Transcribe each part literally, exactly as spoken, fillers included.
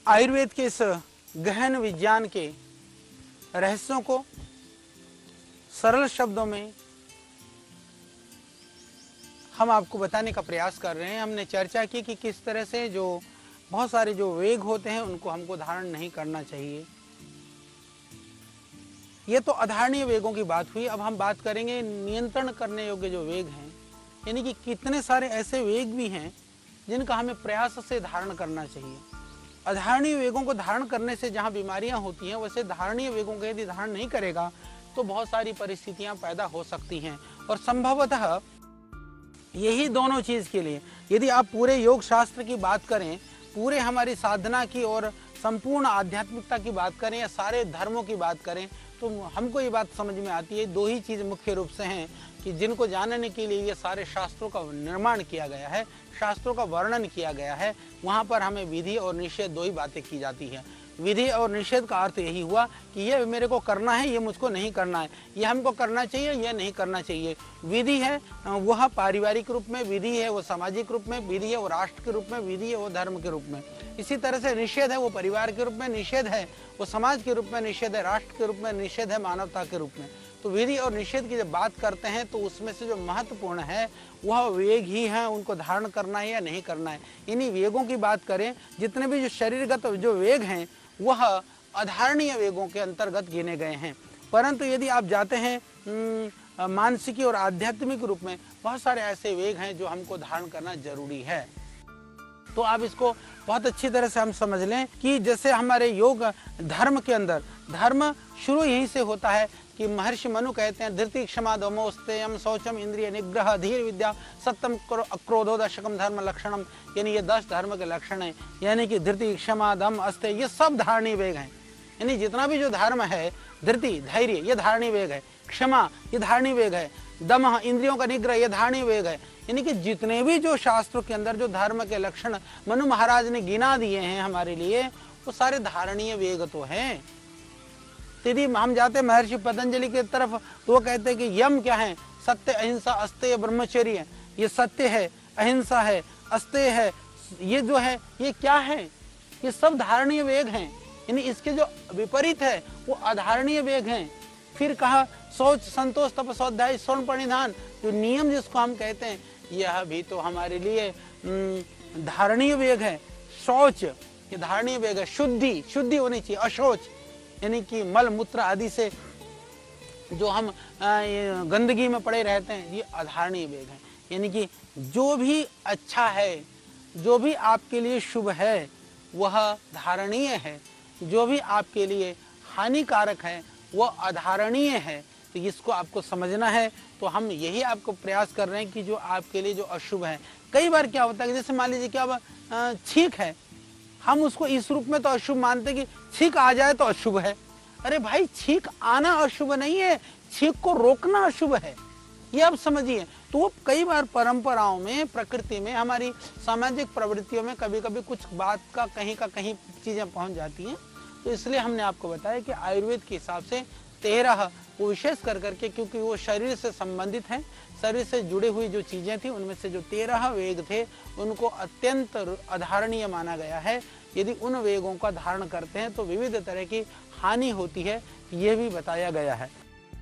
आयुर्वेद के इस गहन विज्ञान के रहस्यों को सरल शब्दों में हम आपको बताने का प्रयास कर रहे हैं। हमने चर्चा की कि किस तरह से जो बहुत सारे जो वेग होते हैं उनको हमको धारण नहीं करना चाहिए। ये तो अधारणीय वेगों की बात हुई। अब हम बात करेंगे नियंत्रण करने योग्य जो वेग हैं, यानी कि कितने सारे ऐसे वेग भी हैं जिनका हमें प्रयास से धारण करना चाहिए। अधारणीय वेगों को धारण करने से जहाँ बीमारियाँ होती हैं, वैसे धारणीय वेगों को यदि धारण नहीं करेगा तो बहुत सारी परिस्थितियाँ पैदा हो सकती हैं। और संभवतः यही दोनों चीज़ के लिए यदि आप पूरे योग शास्त्र की बात करें, पूरे हमारी साधना की और संपूर्ण आध्यात्मिकता की बात करें या सारे धर्मों की बात करें, तो हमको ये बात समझ में आती है दो ही चीज़ मुख्य रूप से हैं कि जिनको जानने के लिए ये सारे शास्त्रों का निर्माण किया गया है, शास्त्रों का वर्णन किया गया है। वहाँ पर हमें विधि और निषेध दो ही बातें की जाती हैं। विधि और निषेध का अर्थ यही हुआ कि ये मेरे को करना है, ये मुझको नहीं करना है, ये हमको करना चाहिए, ये नहीं करना चाहिए। विधि है वह पारिवारिक रूप में, विधि है वो सामाजिक रूप में, विधि है वो राष्ट्र के रूप में, विधि है वो धर्म के रूप में। इसी तरह से निषेध है वो परिवार के रूप में, निषेध है वो समाज के रूप में, निषेध है राष्ट्र के रूप में, निषेध है मानवता के रूप में। तो विधि और निषेध की जब बात करते हैं तो उसमें से जो महत्वपूर्ण है वह वेग ही है, उनको धारण करना है या नहीं करना है। इन्हीं वेगों की बात करें, जितने भी जो शरीरगत जो वेग हैं वह अधारणीय वेगों के अंतर्गत गिने गए हैं। परंतु यदि आप जाते हैं मानसिक और आध्यात्मिक रूप में, बहुत सारे ऐसे वेग हैं जो हमको धारण करना जरूरी है। तो आप इसको बहुत अच्छी तरह से हम समझ लें कि जैसे हमारे योग धर्म के अंदर, धर्म शुरू यहीं से होता है कि महर्षि मनु कहते हैं धृति क्षमा दमो स्तेयम शौचम इंद्रिय निग्रह धीर विद्या सत्यम अक्रोधो दशकम धर्म लक्षणम, यानी ये दस धर्म के लक्षण हैं। यानी कि धृति क्षमा दम अस्तेय ये सब धारणीय वेग हैं। यानी जितना भी जो धर्म है, धृति धैर्य ये धारणीय वेग है, क्षमा ये धारणीय वेग है, दम इंद्रियों का निग्रह ये धारणीय वेग है। यानी कि जितने भी जो शास्त्रों के अंदर जो धर्म के लक्षण मनु महाराज ने गिना दिए हैं हमारे लिए, वो सारे धारणीय वेग तो हैं। यदि हम जाते महर्षि पतंजलि की तरफ तो वो कहते हैं कि यम क्या है, सत्य अहिंसा अस्तेय ब्रह्मचर्य। ये सत्य है, अहिंसा है, अस्तेय है, ये जो है ये क्या है, ये सब धारणीय वेग हैं। यानी इसके जो विपरीत है वो अधारणीय वेग हैं। फिर कहा शौच संतोष तप स्वाध्याय स्वर्ण परिधान, जो नियम जिसको हम कहते हैं, यह भी तो हमारे लिए धारणीय वेग है। शौच ये धारणीय वेग है। शुद्धि शुद्धि होनी चाहिए, अशौच यानी कि मल मूत्र आदि से जो हम गंदगी में पड़े रहते हैं, ये अधारणीय वेग है। यानी कि जो भी अच्छा है, जो भी आपके लिए शुभ है वह धारणीय है, जो भी आपके लिए हानिकारक है वह अधारणीय है। तो इसको आपको समझना है। तो हम यही आपको प्रयास कर रहे हैं कि जो आपके लिए जो अशुभ है, कई बार क्या होता है कि जैसे मान लीजिए कि अब छींक है, हम उसको इस रूप में तो अशुभ मानते कि छींक आ जाए तो अशुभ है। अरे भाई, छींक आना अशुभ नहीं है, छींक को रोकना अशुभ है, ये आप समझिए। तो वो कई बार परंपराओं में, प्रकृति में, हमारी सामाजिक प्रवृत्तियों में कभी कभी कुछ बात का कहीं का कहीं चीजें पहुंच जाती हैं। तो इसलिए हमने आपको बताया कि आयुर्वेद के हिसाब से तेरह वो विशेष कर करके, क्योंकि वो शरीर से संबंधित हैं, शरीर से जुड़ी हुई जो चीजें थी उनमें से जो तेरह वेग थे उनको अत्यंत अधारणीय माना गया है। यदि उन वेगों का धारण करते हैं तो विविध तरह की हानि होती है, ये भी बताया गया है।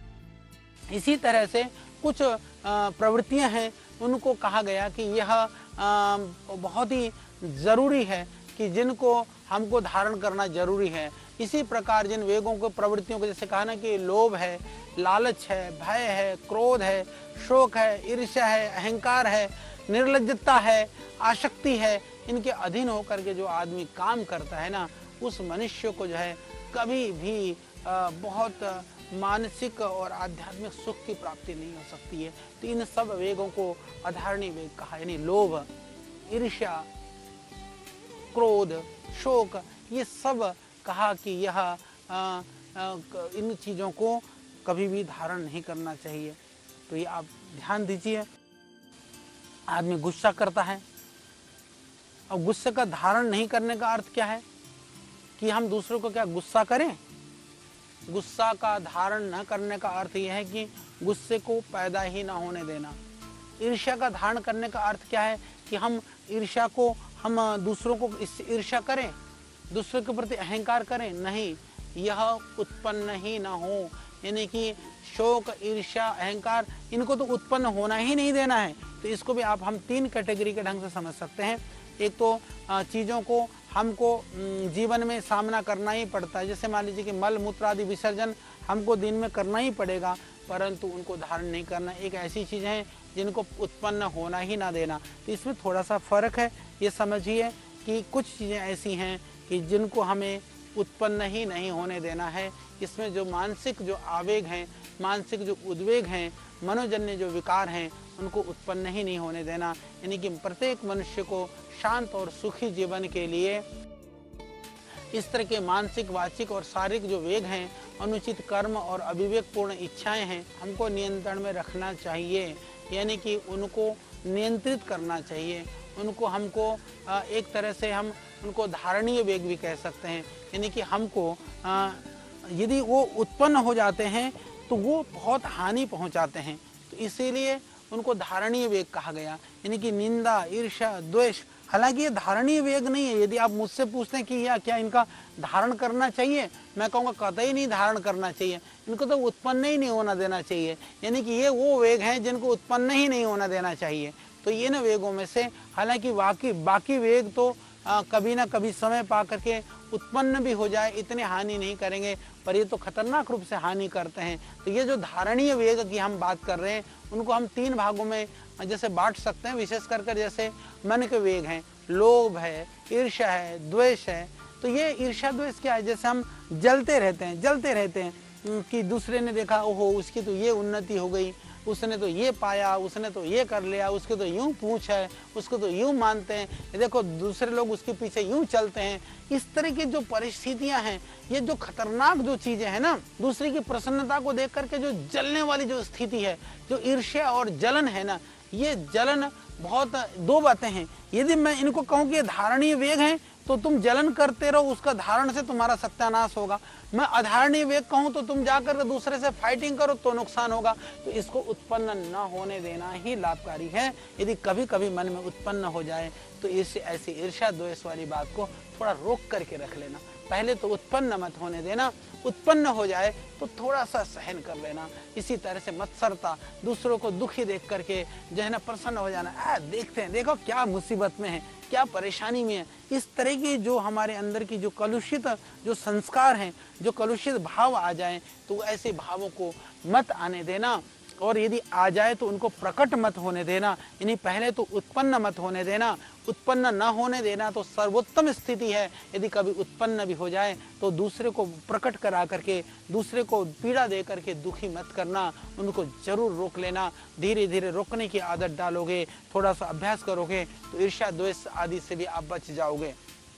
इसी तरह से कुछ प्रवृत्तियां हैं, उनको कहा गया कि यह बहुत ही जरूरी है कि जिनको हमको धारण करना जरूरी है। इसी प्रकार जिन वेगों को, प्रवृत्तियों को, जैसे कहा ना कि लोभ है, लालच है, भय है, क्रोध है, शोक है, ईर्ष्या है, अहंकार है, निर्लज्जता है, आसक्ति है, इनके अधीन होकर के जो आदमी काम करता है ना, उस मनुष्य को जो है कभी भी आ, बहुत मानसिक और आध्यात्मिक सुख की प्राप्ति नहीं हो सकती है। तो इन सब वेगों को अधारणीय वेग कहा। यानी लोभ, ईर्ष्या, क्रोध, शोक, ये सब कहा कि यह आ, आ, इन चीज़ों को कभी भी धारण नहीं करना चाहिए। तो ये आप ध्यान दीजिए। आदमी गुस्सा करता है, और गुस्से का धारण नहीं करने का अर्थ क्या है कि हम दूसरों को क्या गुस्सा करें। गुस्सा का धारण न करने का अर्थ यह है कि गुस्से को पैदा ही ना होने देना। ईर्ष्या का धारण करने का अर्थ क्या है कि हम ईर्ष्या को, हम दूसरों को इससे ईर्ष्या करें, दूसरे के प्रति अहंकार करें, नहीं, यह उत्पन्न ही ना हो। यानी कि शोक, ईर्ष्या, अहंकार, इनको तो उत्पन्न होना ही नहीं देना है। तो इसको भी आप हम तीन कैटेगरी के ढंग से समझ सकते हैं। एक तो चीज़ों को हमको जीवन में सामना करना ही पड़ता है, जैसे मान लीजिए कि मल मूत्र आदि विसर्जन हमको दिन में करना ही पड़ेगा, परंतु उनको धारण नहीं करना। एक ऐसी चीज़ है जिनको उत्पन्न होना ही ना देना। तो इसमें थोड़ा सा फर्क है। ये समझिए कि कुछ चीज़ें ऐसी हैं कि जिनको हमें उत्पन्न ही नहीं होने देना है। इसमें जो मानसिक जो आवेग हैं, मानसिक जो उद्वेग हैं, मनोजन्य जो विकार हैं, उनको उत्पन्न ही नहीं होने देना। यानी कि प्रत्येक मनुष्य को शांत और सुखी जीवन के लिए इस तरह के मानसिक, वाचिक और शारीरिक जो वेग हैं, अनुचित कर्म और अविवेकपूर्ण इच्छाएं हैं, हमको नियंत्रण में रखना चाहिए। यानी कि उनको नियंत्रित करना चाहिए। उनको हमको एक तरह से हम उनको धारणीय वेग भी कह सकते हैं। यानी कि हमको यदि वो उत्पन्न हो जाते हैं तो वो बहुत हानि पहुंचाते हैं, तो इसीलिए उनको धारणीय वेग कहा गया। यानी कि निंदा, ईर्ष्या, द्वेष, हालांकि ये धारणीय वेग नहीं है। यदि आप मुझसे पूछते हैं कि या क्या इनका धारण करना चाहिए, मैं कहूँगा कतई नहीं धारण करना चाहिए, इनको तो उत्पन्न ही नहीं होना देना चाहिए। यानी कि ये वो वेग हैं जिनको उत्पन्न ही नहीं होना देना चाहिए। तो ये न वेगों में से, हालांकि बाकी बाकी वेग तो आ, कभी ना कभी समय पा करके उत्पन्न भी हो जाए, इतने हानि नहीं करेंगे, पर ये तो खतरनाक रूप से हानि करते हैं। तो ये जो धारणीय वेग की हम बात कर रहे हैं, उनको हम तीन भागों में जैसे बांट सकते हैं। विशेष कर कर जैसे मन के वेग हैं, लोभ है, ईर्ष्या है, द्वेष है। तो ये ईर्ष्या द्वेष क्या है? जैसे हम जलते रहते हैं जलते रहते हैं कि दूसरे ने देखा, ओहो उसकी तो ये उन्नति हो गई, उसने तो ये पाया, उसने तो ये कर लिया, उसके तो यूं पूछ है, उसको तो यूं मानते हैं, देखो दूसरे लोग उसके पीछे यूं चलते हैं। इस तरह की जो परिस्थितियां हैं, ये जो खतरनाक जो चीजें हैं ना, दूसरे की प्रसन्नता को देख करके जो जलने वाली जो स्थिति है, जो ईर्ष्या और जलन है ना, ये जलन बहुत दो बातें हैं। यदि मैं इनको कहूँ कि ये धारणीय वेग हैं तो तुम जलन करते रहो, उसका धारण से तुम्हारा सत्यानाश होगा। मैं अधारणीय वेग कहूँ तो तुम जाकर दूसरे से फाइटिंग करो तो नुकसान होगा। तो इसको उत्पन्न न होने देना ही लाभकारी है। यदि कभी कभी मन में उत्पन्न हो जाए तो इस ऐसी ईर्ष्या द्वेष वाली बात को थोड़ा रोक करके रख लेना। पहले तो उत्पन्न मत होने देना, उत्पन्न हो जाए तो थोड़ा सा सहन कर लेना। इसी तरह से मत्सरता, दूसरों को दुखी देख करके जो है ना प्रसन्न हो जाना, आ देखते हैं, देखो क्या मुसीबत में है, क्या परेशानी में है। इस तरह की जो हमारे अंदर की जो कलुषित जो संस्कार हैं, जो कलुषित भाव आ जाएं, तो ऐसे भावों को मत आने देना। और यदि आ जाए तो उनको प्रकट मत होने देना। यानी पहले तो उत्पन्न मत होने देना। उत्पन्न न होने देना तो सर्वोत्तम स्थिति है। यदि कभी उत्पन्न भी हो जाए तो दूसरे को प्रकट करा करके, दूसरे को पीड़ा दे करके दुखी मत करना, उनको जरूर रोक लेना। धीरे धीरे रोकने की आदत डालोगे, थोड़ा सा अभ्यास करोगे तो ईर्ष्या द्वेष आदि से भी आप बच जाओगे।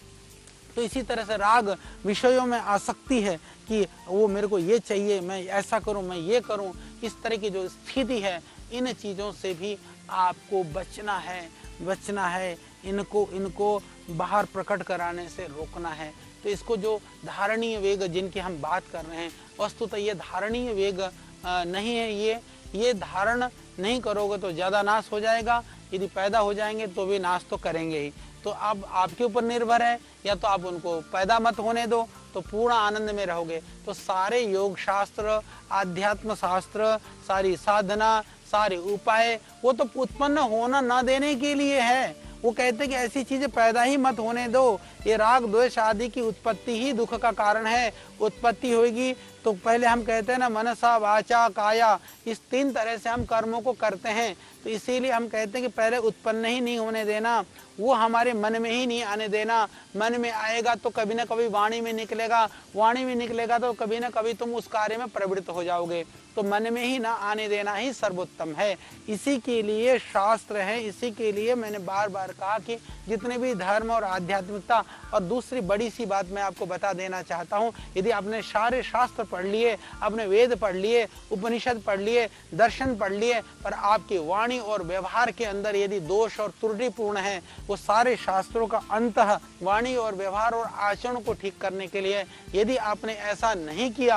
तो इसी तरह से राग, विषयों में आसक्ति है कि वो मेरे को ये चाहिए, मैं ऐसा करूं, मैं ये करूं, इस तरह की जो स्थिति है, इन चीज़ों से भी आपको बचना है बचना है इनको इनको बाहर प्रकट कराने से रोकना है। तो इसको जो धारणीय वेग जिनकी हम बात कर रहे हैं, वस्तुतः ये धारणीय वेग नहीं है। ये ये धारण नहीं करोगे तो ज़्यादा नाश हो जाएगा, यदि पैदा हो जाएंगे तो भी नाश तो करेंगे ही। तो अब आपके ऊपर निर्भर है, या तो आप उनको पैदा मत होने दो तो पूर्ण आनंद में रहोगे। तो सारे योग शास्त्र, आध्यात्म शास्त्र, सारी साधना, सारे उपाय वो तो उत्पन्न होना ना देने के लिए है। वो कहते हैं कि ऐसी चीजें पैदा ही मत होने दो। ये राग द्वेष आदि की उत्पत्ति ही दुख का कारण है। उत्पत्ति होगी तो पहले हम कहते हैं ना, मनसा वाचा काया, इस तीन तरह से हम कर्मों को करते हैं। तो इसीलिए हम कहते हैं कि पहले उत्पन्न ही नहीं होने देना, वो हमारे मन में ही नहीं आने देना। मन में आएगा तो कभी ना कभी वाणी में निकलेगा, वाणी में निकलेगा तो कभी ना कभी तुम उस कार्य में प्रवृत्त हो जाओगे। तो मन में ही ना आने देना ही सर्वोत्तम है। इसी के लिए शास्त्र है, इसी के लिए मैंने बार बार कहा कि जितने भी धर्म और आध्यात्मिकता। और दूसरी बड़ी सी बात मैं आपको बता देना चाहता हूँ, यदि आपने सारे शास्त्र पढ़ लिए, आपने वेद पढ़ लिए, उपनिषद पढ़ लिए, दर्शन पढ़ लिए, पर आपकी वाणी और व्यवहार के अंदर यदि दोष और त्रुटिपूर्ण है, वो सारे शास्त्रों का अंतः वाणी और व्यवहार और आचरण को ठीक करने के लिए यदि आपने ऐसा नहीं किया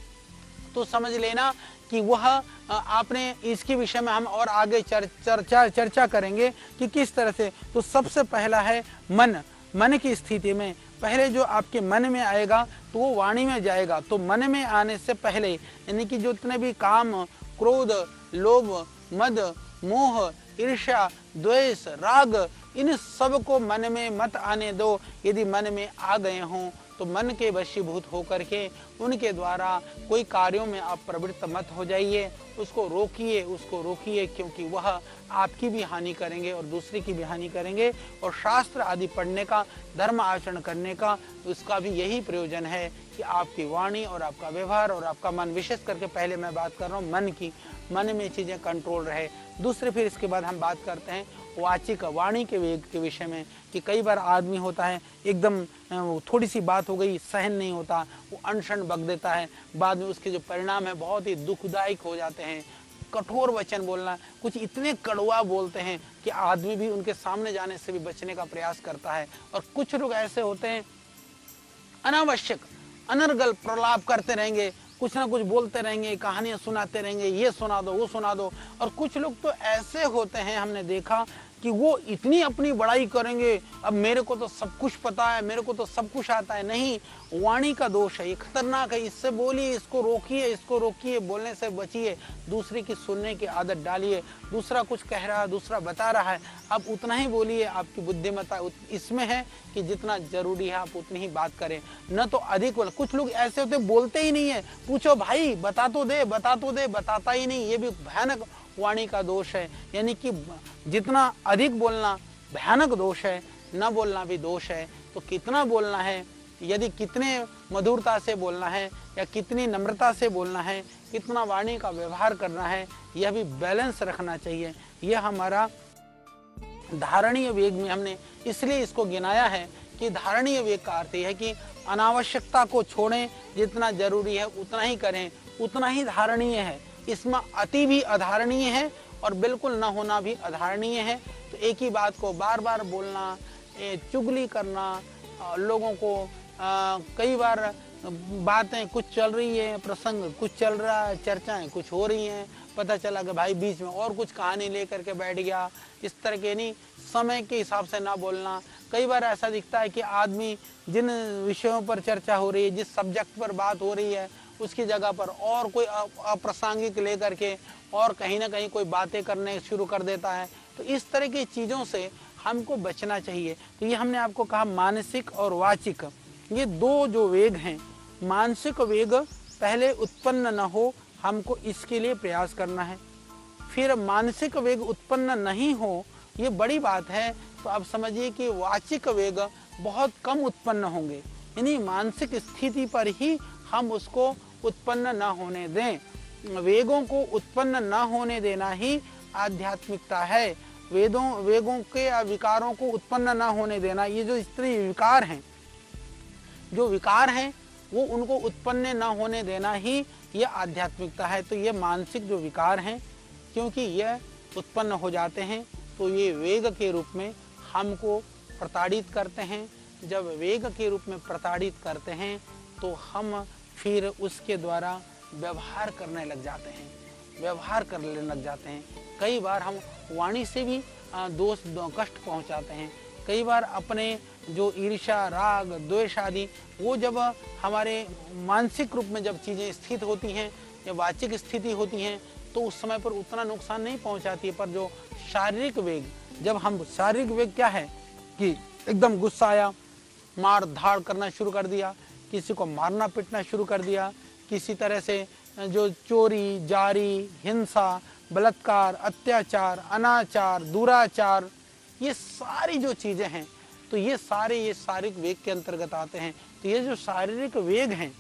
तो समझ लेना कि वह आपने, इसके विषय में हम और आगे चर, चर्चा चर्चा करेंगे कि किस तरह से। तो सबसे पहला है मन। मन की स्थिति में पहले जो आपके मन में आएगा तो वो वाणी में जाएगा। तो मन में आने से पहले यानी कि जितने भी काम, क्रोध, लोभ, मद, मोह, ईर्ष्या, द्वेष, राग, इन सब को मन में मत आने दो। यदि मन में आ गए हों तो मन के वशीभूत होकर के उनके द्वारा कोई कार्यों में आप प्रवृत्त मत हो जाइए। उसको रोकिए, उसको रोकिए, क्योंकि वह आपकी भी हानि करेंगे और दूसरे की भी हानि करेंगे। और शास्त्र आदि पढ़ने का, धर्म आचरण करने का, उसका भी यही प्रयोजन है कि आपकी वाणी और आपका व्यवहार और आपका मन, विशेष करके पहले मैं बात कर रहा हूँ मन की, मन में चीज़ें कंट्रोल रहे। दूसरे फिर इसके बाद हम बात करते हैं वाचिक, वाणी के वेग के विषय में, कि कई बार आदमी होता है एकदम थोड़ी सी बात हो गई सहन नहीं होता, वो अनशन बक देता है, बाद में उसके जो परिणाम है बहुत ही दुखदायक हो जाते हैं। कठोर वचन बोलना, कुछ इतने कड़वा बोलते हैं कि आदमी भी उनके सामने जाने से भी बचने का प्रयास करता है। और कुछ लोग ऐसे होते हैं अनावश्यक अनर्गल प्रलाप करते रहेंगे, कुछ ना कुछ बोलते रहेंगे, कहानियां सुनाते रहेंगे, ये सुना दो वो सुना दो। और कुछ लोग तो ऐसे होते हैं, हमने देखा कि वो इतनी अपनी बड़ाई करेंगे, अब मेरे को तो सब कुछ पता है, मेरे को तो सब कुछ आता है। नहीं, वाणी का दोष है, ये खतरनाक है। इससे बोलिए, इसको रोकिए, इसको रोकिए, बोलने से बचिए, दूसरे की सुनने की आदत डालिए। दूसरा कुछ कह रहा है, दूसरा बता रहा है, आप उतना ही बोलिए। आपकी बुद्धिमत्ता इसमें है कि जितना जरूरी है आप उतनी ही बात करें, न तो अधिक बोल। कुछ लोग ऐसे होते बोलते ही नहीं है, पूछो भाई बता तो दे, बता तो दे, बताता ही नहीं। ये भी भयानक वाणी का दोष है, यानी कि जितना अधिक बोलना भयानक दोष है, न बोलना भी दोष है। तो कितना बोलना है, यदि कितने मधुरता से बोलना है या कितनी नम्रता से बोलना है, कितना वाणी का व्यवहार करना है, यह भी बैलेंस रखना चाहिए। यह हमारा धारणीय वेग में हमने इसलिए इसको गिनाया है कि धारणीय वेग का अर्थ यह है कि अनावश्यकता को छोड़ें, जितना जरूरी है उतना ही करें, उतना ही धारणीय है। इसमें अति भी अधारणीय है और बिल्कुल न होना भी अधारणीय है। तो एक ही बात को बार बार बोलना, चुगली करना, लोगों को आ, कई बार बातें कुछ चल रही है, प्रसंग कुछ चल रहा है, चर्चाएं कुछ हो रही हैं, पता चला कि भाई बीच में और कुछ कहानी लेकर के बैठ गया। इस तरह के नहीं, समय के हिसाब से ना बोलना। कई बार ऐसा दिखता है कि आदमी जिन विषयों पर चर्चा हो रही है, जिस सब्जेक्ट पर बात हो रही है, उसकी जगह पर और कोई अप्रासंगिक लेकर के और कहीं ना कहीं कोई बातें करने शुरू कर देता है। तो इस तरह की चीज़ों से हमको बचना चाहिए। तो ये हमने आपको कहा मानसिक और वाचिक, ये दो जो वेग हैं। मानसिक वेग पहले उत्पन्न न हो, हमको इसके लिए प्रयास करना है। फिर मानसिक वेग उत्पन्न नहीं हो, ये बड़ी बात है। तो आप समझिए कि वाचिक वेग बहुत कम उत्पन्न होंगे, यानी मानसिक स्थिति पर ही हम उसको उत्पन्न न होने दें। वेगों को उत्पन्न न होने देना ही आध्यात्मिकता है। वेदों वेगों के विकारों को उत्पन्न न होने देना, ये जो स्त्री विकार हैं, जो विकार हैं वो उनको उत्पन्न न होने देना ही ये आध्यात्मिकता है। तो ये मानसिक जो विकार हैं, क्योंकि ये उत्पन्न हो जाते हैं तो ये वेग के रूप में हमको प्रताड़ित करते हैं। जब वेग के रूप में प्रताड़ित करते हैं तो हम फिर उसके द्वारा व्यवहार करने लग जाते हैं, व्यवहार करने लग जाते हैं। कई बार हम वाणी से भी दोष कष्ट पहुंचाते हैं। कई बार अपने जो ईर्ष्या, राग, द्वेष आदि, वो जब हमारे मानसिक रूप में जब चीज़ें स्थित होती हैं या वाचिक स्थिति होती हैं तो उस समय पर उतना नुकसान नहीं पहुंचाती है। पर जो शारीरिक वेग, जब हम शारीरिक वेग क्या है कि एकदम गुस्सा आया, मार धाड़ करना शुरू कर दिया, किसी को मारना पीटना शुरू कर दिया, किसी तरह से जो चोरी, जारी, हिंसा, बलात्कार, अत्याचार, अनाचार, दुराचार, ये सारी जो चीज़ें हैं, तो ये सारे ये शारीरिक वेग के अंतर्गत आते हैं। तो ये जो शारीरिक वेग हैं,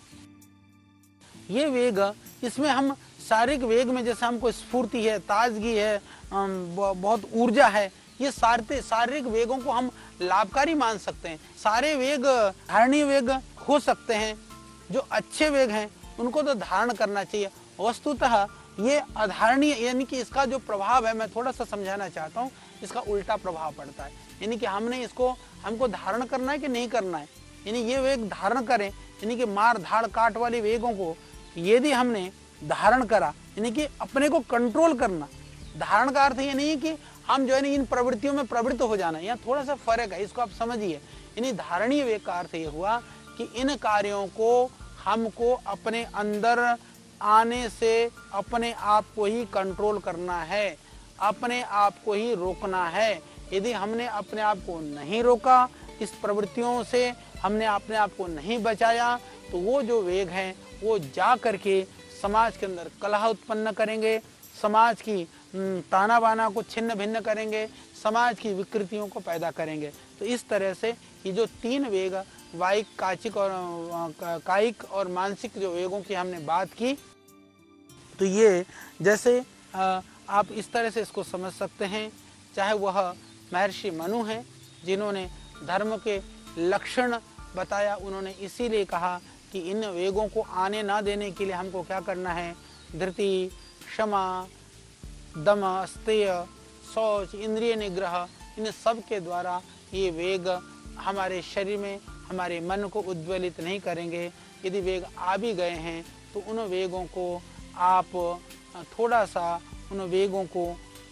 ये वेग, इसमें हम शारीरिक वेग में जैसे हमको स्फूर्ति है, ताजगी है, बहुत ऊर्जा है, ये सारे शारीरिक वेगों को हम लाभकारी मान सकते हैं। सारे वेग धारणीय वेग हो सकते हैं। जो अच्छे वेग हैं उनको तो धारण करना चाहिए। वस्तुतः ये अधारणीय, यानी कि इसका जो प्रभाव है, मैं थोड़ा सा समझाना चाहता हूँ, इसका उल्टा प्रभाव पड़ता है। यानी कि हमने इसको हमको धारण करना है कि नहीं करना है, यानी ये वेग धारण करें, यानी कि मार धाड़ काट वाली वेगों को यदि हमने धारण करा, यानी कि अपने को कंट्रोल करना। धारण का अर्थ ये नहीं कि हम जो है इन प्रवृत्तियों में प्रवृत्त हो जाना, यहाँ थोड़ा सा फर्क है, इसको आप समझिए। यानी धारणीय वेग का अर्थ ये हुआ कि इन कार्यों को हमको अपने अंदर आने से अपने आप को ही कंट्रोल करना है, अपने आप को ही रोकना है। यदि हमने अपने आप को नहीं रोका, इस प्रवृत्तियों से हमने अपने आप को नहीं बचाया, तो वो जो वेग हैं वो जा करके समाज के अंदर कलह उत्पन्न करेंगे, समाज की ताना बाना को छिन्न भिन्न करेंगे, समाज की विकृतियों को पैदा करेंगे। तो इस तरह से ये जो तीन वेग, वायिक, काचिक और कायिक और मानसिक जो वेगों की हमने बात की, तो ये जैसे आप इस तरह से इसको समझ सकते हैं, चाहे वह महर्षि मनु हैं जिन्होंने धर्म के लक्षण बताया, उन्होंने इसीलिए कहा कि इन वेगों को आने ना देने के लिए हमको क्या करना है, धृति, क्षमा, दम, अस्तेय, शौच, इंद्रिय निग्रह, इन सब के द्वारा ये वेग हमारे शरीर में, हमारे मन को उद्वेलित नहीं करेंगे। यदि वेग आ भी गए हैं तो उन वेगों को आप थोड़ा सा उन वेगों को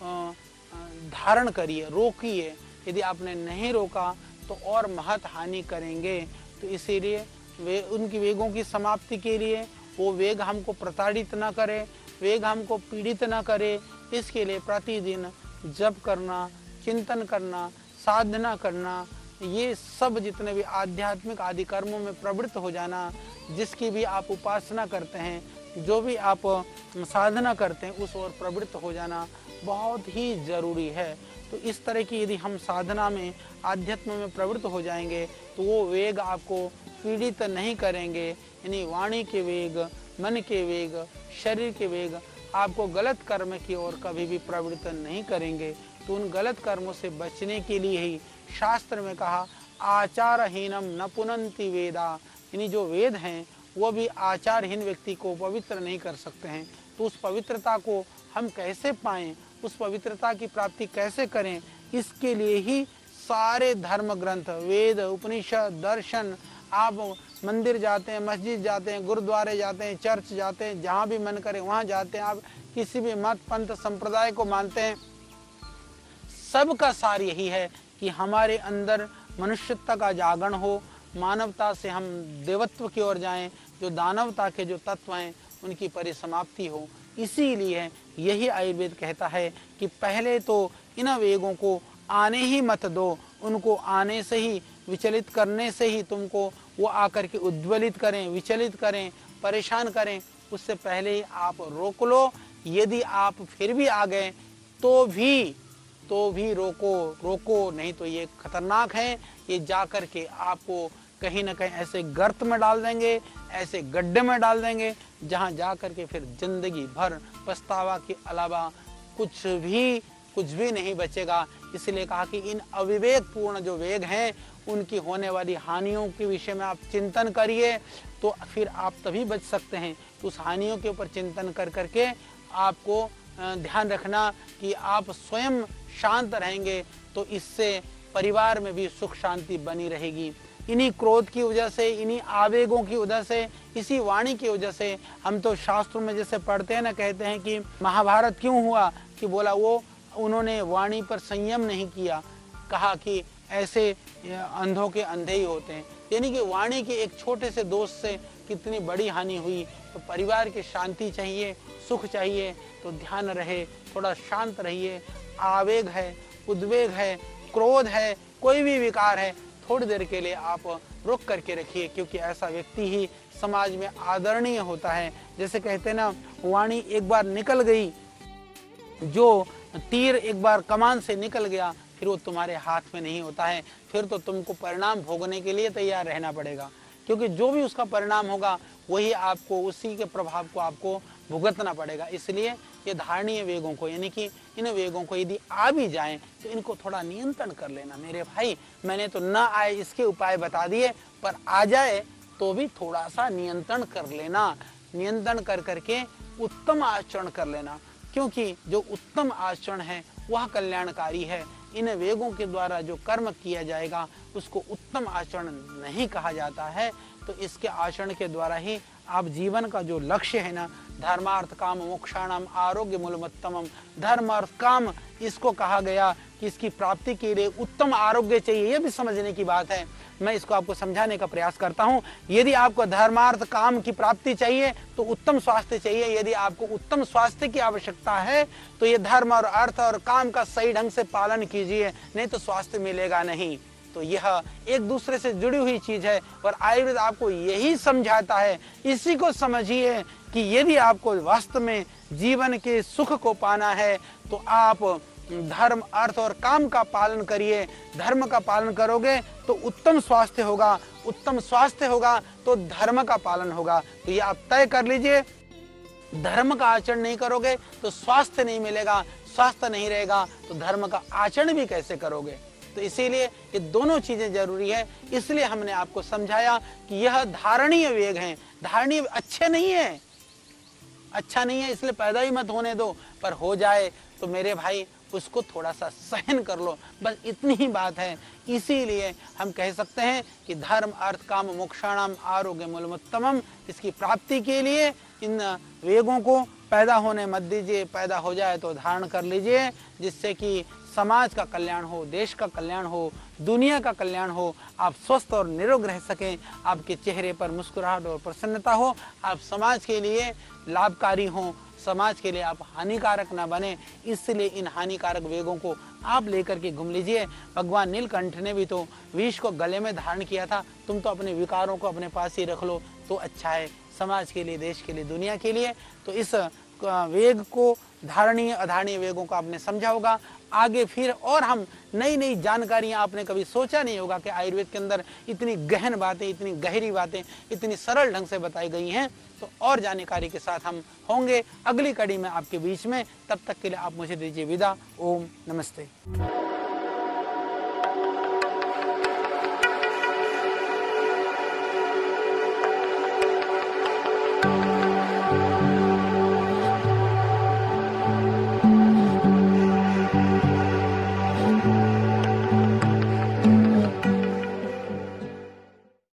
धारण करिए, रोकिए। यदि आपने नहीं रोका तो और महत हानि करेंगे। तो इसीलिए वे उनकी वेगों की समाप्ति के लिए वो वेग हमको प्रताड़ित न करे, वेग हमको पीड़ित न करे, इसके लिए प्रतिदिन जप करना, चिंतन करना, साधना करना, ये सब जितने भी आध्यात्मिक आदि कर्मों में प्रवृत्त हो जाना, जिसकी भी आप उपासना करते हैं, जो भी आप साधना करते हैं, उस ओर प्रवृत्त हो जाना बहुत ही ज़रूरी है। तो इस तरह की यदि हम साधना में, आध्यात्म में प्रवृत्त हो जाएंगे तो वो वेग आपको पीड़ित नहीं करेंगे। यानी वाणी के वेग, मन के वेग, शरीर के वेग आपको गलत कर्म की ओर कभी भी प्रवृत्त नहीं करेंगे। तो उन गलत कर्मों से बचने के लिए ही शास्त्र में कहा, आचारहीनम न पुनन्ति वेदा, यानी जो वेद हैं वो भी आचारहीन व्यक्ति को पवित्र नहीं कर सकते हैं। तो उस पवित्रता को हम कैसे पाएं, उस पवित्रता की प्राप्ति कैसे करें, इसके लिए ही सारे धर्म ग्रंथ, वेद, उपनिषद, दर्शन, आप मंदिर जाते हैं, मस्जिद जाते हैं, गुरुद्वारे जाते हैं, चर्च जाते हैं, जहाँ भी मन करे वहाँ जाते हैं, आप किसी भी मत, पंथ, संप्रदाय को मानते हैं, सबका सार यही है कि हमारे अंदर मनुष्यता का जागरण हो, मानवता से हम देवत्व की ओर जाएं, जो दानवता के जो तत्व हैं उनकी परिसमाप्ति हो। इसीलिए यही आयुर्वेद कहता है कि पहले तो इन वेगों को आने ही मत दो, उनको आने से ही, विचलित करने से ही तुमको वो आकर के उद्वेलित करें, विचलित करें, परेशान करें, उससे पहले ही आप रोक लो। यदि आप फिर भी आ गए तो भी तो भी रोको रोको नहीं तो ये खतरनाक है, ये जा कर के आपको कहीं ना कहीं ऐसे गर्त में डाल देंगे, ऐसे गड्ढे में डाल देंगे, जहाँ जा कर के फिर जिंदगी भर पछतावा के अलावा कुछ भी कुछ भी नहीं बचेगा। इसलिए कहा कि इन अविवेकपूर्ण जो वेग हैं उनकी होने वाली हानियों के विषय में आप चिंतन करिए, तो फिर आप तभी बच सकते हैं। उस हानियों के ऊपर चिंतन कर करके आपको ध्यान रखना कि आप स्वयं शांत रहेंगे, तो इससे परिवार में भी सुख शांति बनी रहेगी। इन्हीं क्रोध की वजह से, इन्हीं आवेगों की वजह से, इसी वाणी की वजह से हम तो शास्त्रों में जैसे पढ़ते हैं ना, कहते हैं कि महाभारत क्यों हुआ, कि बोला वो उन्होंने वाणी पर संयम नहीं किया, कहा कि ऐसे अंधों के अंधे ही होते हैं। यानी कि वाणी के एक छोटे से दोष से कितनी बड़ी हानि हुई। तो परिवार की शांति चाहिए, सुख चाहिए, तो ध्यान रहे, थोड़ा शांत रहिए। आवेग है, उद्वेग है, क्रोध है, कोई भी विकार है, थोड़ी देर के लिए आप रोक करके रखिए, क्योंकि ऐसा व्यक्ति ही समाज में आदरणीय होता है। जैसे कहते हैं ना, वाणी एक बार निकल गई, जो तीर एक बार कमान से निकल गया, फिर वो तुम्हारे हाथ में नहीं होता है, फिर तो तुमको परिणाम भोगने के लिए तैयार रहना पड़ेगा, क्योंकि जो भी उसका परिणाम होगा वही आपको, उसी के प्रभाव को आपको भुगतना पड़ेगा। इसलिए ये धारणीय वेगों को, यानी कि इन वेगों को यदि आ भी जाएं तो इनको थोड़ा नियंत्रण कर लेना। मेरे भाई, मैंने तो ना आए इसके उपाय बता दिए, पर आ जाए तो भी थोड़ा सा नियंत्रण कर लेना। नियंत्रण कर करके उत्तम आचरण कर लेना, क्योंकि जो उत्तम आचरण है वह कल्याणकारी है। इन वेगों के द्वारा जो कर्म किया जाएगा उसको उत्तम आचरण नहीं कहा जाता है। तो इसके आचरण के द्वारा ही आप जीवन का जो लक्ष्य है ना, धर्मार्थ काम मोक्षाणाम आरोग्य मूलमत्तमम, धर्म और काम इसको कहा गया कि इसकी प्राप्ति के लिए उत्तम आरोग्य चाहिए, ये भी समझने की बात है। मैं इसको आपको समझाने का प्रयास करता हूँ। यदि आपको धर्मार्थ काम की प्राप्ति चाहिए तो उत्तम स्वास्थ्य चाहिए। यदि आपको उत्तम स्वास्थ्य की आवश्यकता है तो ये धर्म और अर्थ और काम का सही ढंग से पालन कीजिए, नहीं तो स्वास्थ्य मिलेगा नहीं। तो यह एक दूसरे से जुड़ी हुई चीज है और आयुर्वेद आपको यही समझाता है। इसी को समझिए कि यदि आपको वास्तव में जीवन के सुख को पाना है तो आप धर्म अर्थ और काम का पालन करिए। धर्म का पालन करोगे तो उत्तम स्वास्थ्य होगा, उत्तम स्वास्थ्य होगा तो धर्म का पालन होगा। तो ये आप तय कर लीजिए, धर्म का आचरण नहीं करोगे तो स्वास्थ्य नहीं मिलेगा, स्वास्थ्य नहीं रहेगा तो धर्म का आचरण भी कैसे करोगे। तो इसीलिए ये दोनों चीजें जरूरी है। इसलिए हमने आपको समझाया कि यह धारणीय वेग है। धारणीय अच्छे नहीं है, अच्छा नहीं है इसलिए पैदा ही मत होने दो, पर हो जाए तो मेरे भाई उसको थोड़ा सा सहन कर लो, बस इतनी ही बात है। इसीलिए हम कह सकते हैं कि धर्म अर्थ काम मोक्षाणाम आरोग्य मूलमत्तमम, इसकी प्राप्ति के लिए इन वेगों को पैदा होने मत दीजिए। पैदा हो जाए तो धारण कर लीजिए, जिससे कि समाज का कल्याण हो, देश का कल्याण हो, दुनिया का कल्याण हो, आप स्वस्थ और निरोग रह सकें, आपके चेहरे पर मुस्कुराहट और प्रसन्नता हो, आप समाज के लिए लाभकारी हों, समाज के लिए आप हानिकारक ना बने। इसलिए इन हानिकारक वेगों को आप लेकर के घूम लीजिए। भगवान नीलकंठ ने भी तो विष को गले में धारण किया था। तुम तो अपने विकारों को अपने पास ही रख लो तो अच्छा है, समाज के लिए, देश के लिए, दुनिया के लिए। तो इस वेग को, धारणीय अधारणीय वेगों को आपने समझा होगा। आगे फिर और हम नई नई जानकारियां, आपने कभी सोचा नहीं होगा कि आयुर्वेद के अंदर इतनी गहन बातें, इतनी गहरी बातें इतनी सरल ढंग से बताई गई हैं। तो और जानकारी के साथ हम होंगे अगली कड़ी में आपके बीच में। तब तक के लिए आप मुझे दीजिए विदा। ओम नमस्ते।